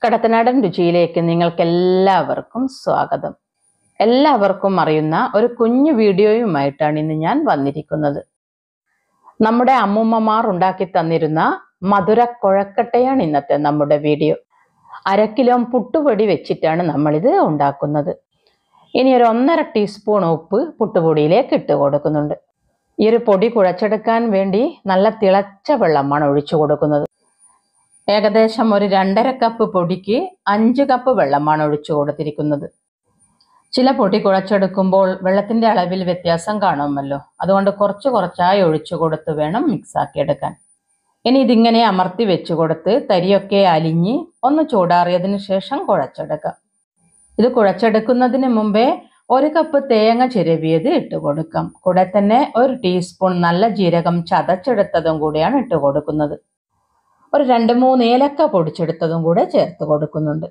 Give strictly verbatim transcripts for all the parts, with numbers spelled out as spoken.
കടത്തനാടൻ രുചിയിലേക്ക് നിങ്ങൾക്കെല്ലാവർക്കും സ്വാഗതം. എല്ലാവർക്കും അറിയുന്ന ഒരു കുഞ്ഞു വീഡിയോയുമായിട്ടാണ് ഇന്ന് ഞാൻ വന്നിരിക്കുന്നത്. നമ്മുടെ അമ്മൂമ്മമാർ ഉണ്ടാക്കി തന്നിരുന്ന മധുര കുഴക്കട്ടയാണ് ഇന്നത്തെ നമ്മുടെ വീഡിയോ. അര കിലോ പുട്ടുപൊടി വെച്ചിട്ടാണ് നമ്മളിത് ഉണ്ടാക്കുന്നത്. ഇനി ഒരു ഒന്നര ടീസ്പൂൺ ഉപ്പ് പുട്ടുപൊടിയിലേക്ക് ഇട്ട് കൊടുക്കുന്നുണ്ട്. ഈ ഒരു പൊടി കുഴച്ചെടുക്കാൻ വേണ്ടി നല്ല തിളച്ച വെള്ളമാണ് ഒഴിച്ചു കൊടുക്കുന്നത്. ഏകദേശം ഒരു രണ്ടര കപ്പ് പൊടിക്ക് അഞ്ച് കപ്പ് വെള്ളമാണ് ഒഴിച്ചു കൊടുത്തിരിക്കുന്നത്. ചില പൊടി കുഴച്ചെടുക്കുമ്പോൾ വെള്ളത്തിന്റെ അളവിൽ വ്യത്യാസം കാണുമല്ലോ, അതുകൊണ്ട് കുറച്ച് കുറച്ചായി ഒഴിച്ചു കൊടുത്ത് വേണം മിക്സ് ആക്കി എടുക്കാൻ. ഇനി ഇതിങ്ങനെ അമർത്തി വെച്ചു കൊടുത്ത് തരിയൊക്കെ അലിഞ്ഞ് ഒന്ന് ചൂടാറിയതിനു ശേഷം കുഴച്ചെടുക്കാം. ഇത് കുഴച്ചെടുക്കുന്നതിന് മുമ്പേ ഒരു കപ്പ് തേങ്ങ ചിരവിയത് ഇട്ട് കൊടുക്കാം. കൂടെ തന്നെ ഒരു ടീസ്പൂൺ നല്ല ജീരകം ചതച്ചെടുത്തതും കൂടിയാണ് ഇട്ട് കൊടുക്കുന്നത്. ഒരു രണ്ട് മൂന്ന് ഏലക്ക പൊടിച്ചെടുത്തതും കൂടെ ചേർത്ത് കൊടുക്കുന്നുണ്ട്.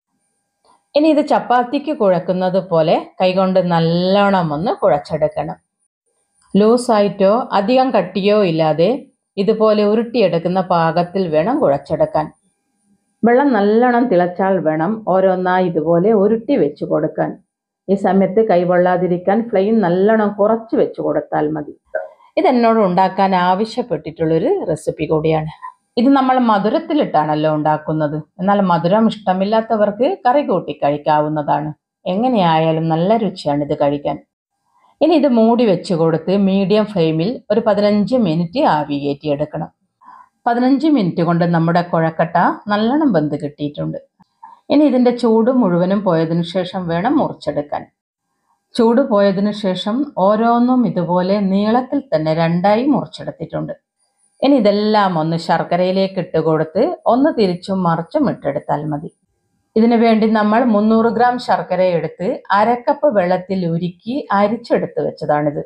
ഇനി ഇത് ചപ്പാത്തിക്ക് കുഴക്കുന്നത് പോലെ കൈകൊണ്ട് നല്ലോണം ഒന്ന് കുഴച്ചെടുക്കണം. ലൂസായിട്ടോ അധികം കട്ടിയോ ഇല്ലാതെ ഇതുപോലെ ഉരുട്ടിയെടുക്കുന്ന പാകത്തിൽ വേണം കുഴച്ചെടുക്കാൻ. വെള്ളം നല്ലോണം തിളച്ചാൽ വേണം ഓരോന്നായി ഇതുപോലെ ഉരുട്ടി വെച്ച് കൊടുക്കാൻ. ഈ സമയത്ത് കൈവെള്ളാതിരിക്കാൻ ഫ്ലെയിം നല്ലോണം കുറച്ച് വെച്ച് കൊടുത്താൽ മതി. ഇതെന്നോട് ഉണ്ടാക്കാൻ ആവശ്യപ്പെട്ടിട്ടുള്ളൊരു റെസിപ്പി കൂടിയാണ്. ഇത് നമ്മൾ മധുരത്തിലിട്ടാണല്ലോ ഉണ്ടാക്കുന്നത്. എന്നാൽ മധുരം ഇഷ്ടമില്ലാത്തവർക്ക് കറി കൂട്ടി കഴിക്കാവുന്നതാണ്. എങ്ങനെയായാലും നല്ല രുചിയാണ് ഇത് കഴിക്കാൻ. ഇനി ഇത് മൂടി വെച്ച് കൊടുത്ത് മീഡിയം ഫ്ലെയിമിൽ ഒരു പതിനഞ്ച് മിനിറ്റ് ആവി കയറ്റിയെടുക്കണം. പതിനഞ്ച് മിനിറ്റ് കൊണ്ട് നമ്മുടെ കുഴക്കട്ട നല്ലോണം വെന്ത് കിട്ടിയിട്ടുണ്ട്. ഇനി ഇതിൻ്റെ ചൂട് മുഴുവനും പോയതിനു ശേഷം വേണം മുറിച്ചെടുക്കാൻ. ചൂട് പോയതിനു ശേഷം ഓരോന്നും ഇതുപോലെ നീളത്തിൽ തന്നെ രണ്ടായി മുറിച്ചെടുത്തിട്ടുണ്ട്. ഇനി ഇതെല്ലാം ഒന്ന് ശർക്കരയിലേക്ക് ഇട്ട് കൊടുത്ത് ഒന്ന് തിരിച്ചും മറിച്ചും ഇട്ടെടുത്താൽ മതി. ഇതിനു വേണ്ടി നമ്മൾ മുന്നൂറ് ഗ്രാം ശർക്കര എടുത്ത് അരക്കപ്പ് വെള്ളത്തിൽ ഉരുക്കി അരിച്ചെടുത്ത് വെച്ചതാണിത്.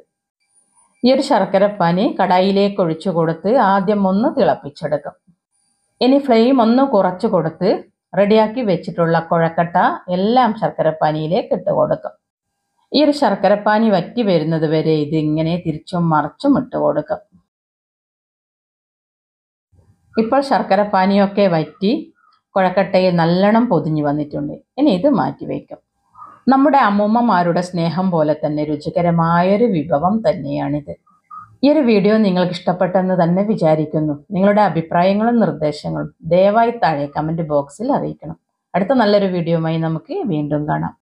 ഈ ഒരു ശർക്കരപ്പാനി കടായിലേക്ക് ഒഴിച്ചു കൊടുത്ത് ആദ്യം ഒന്ന് തിളപ്പിച്ചെടുക്കും. ഇനി ഫ്ലെയിം ഒന്ന് കുറച്ച് കൊടുത്ത് റെഡിയാക്കി വെച്ചിട്ടുള്ള കുഴക്കട്ട എല്ലാം ശർക്കരപ്പാനിയിലേക്ക് ഇട്ട് കൊടുക്കും. ഈ ഒരു ശർക്കരപ്പാനി വറ്റി വരുന്നത് വരെ ഇത് ഇങ്ങനെ തിരിച്ചും മറിച്ചും ഇട്ട് കൊടുക്കും. ഇപ്പോൾ ശർക്കരപ്പാനിയൊക്കെ വറ്റി കുഴക്കട്ടയിൽ നല്ലോണം പൊതിഞ്ഞു വന്നിട്ടുണ്ട്. ഇനി ഇത് മാറ്റി വയ്ക്കും. നമ്മുടെ അമ്മൂമ്മമാരുടെ സ്നേഹം പോലെ തന്നെ രുചികരമായൊരു വിഭവം തന്നെയാണിത്. ഈ ഒരു വീഡിയോ നിങ്ങൾക്ക് ഇഷ്ടപ്പെട്ടെന്ന് തന്നെ വിചാരിക്കുന്നു. നിങ്ങളുടെ അഭിപ്രായങ്ങളും നിർദ്ദേശങ്ങളും ദയവായി താഴെ കമൻറ്റ് ബോക്സിൽ അറിയിക്കണം. അടുത്ത നല്ലൊരു വീഡിയോയുമായി നമുക്ക് വീണ്ടും കാണാം.